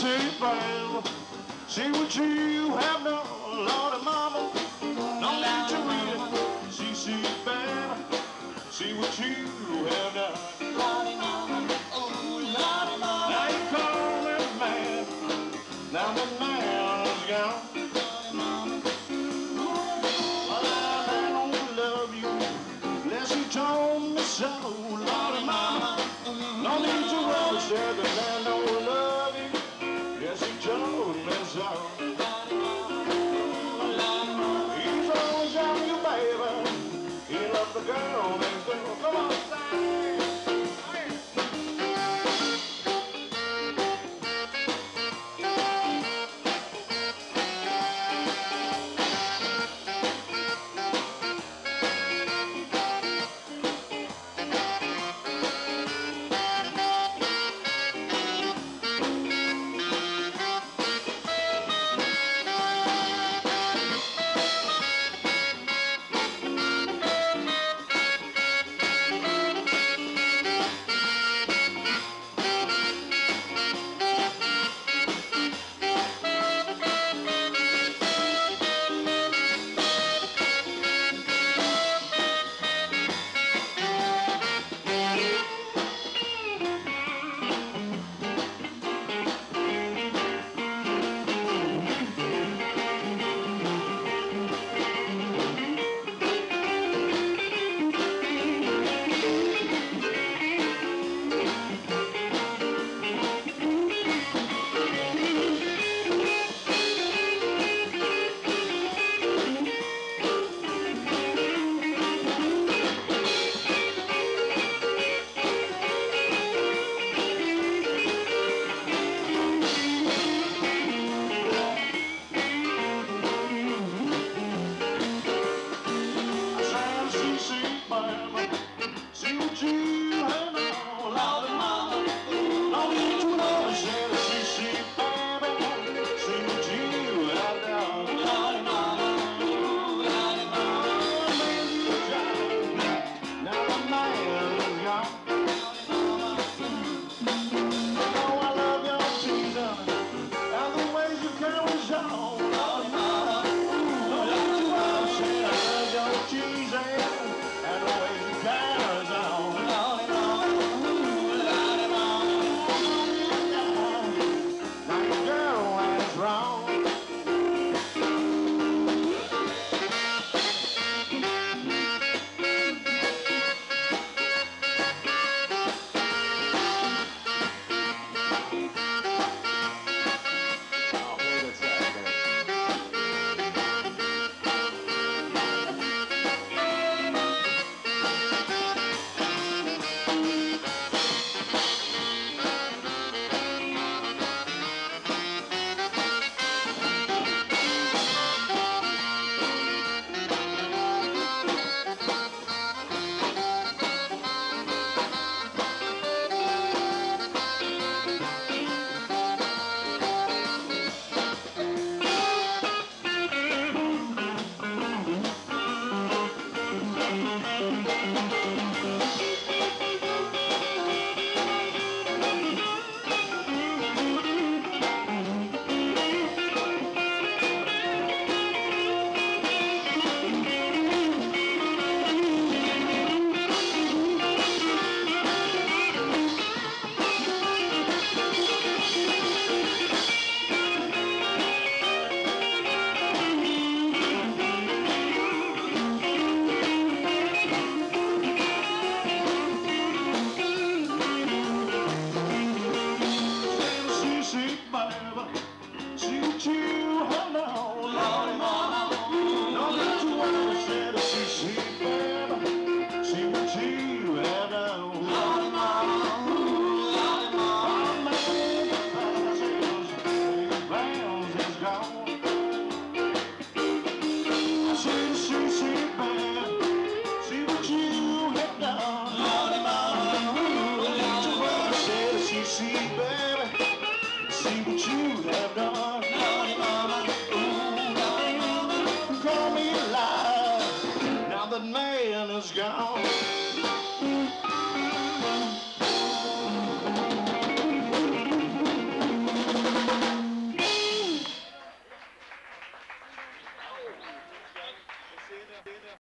see, babe, see what you have done, Lordy mama. No need to read it. See, babe, see what you have done. Lordy mama, oh Lordy mama. Now you call me man. Now the man is gone. Lordy mama, well I don't love you, unless you told me so. Lordy mama, no need to rush, said the man.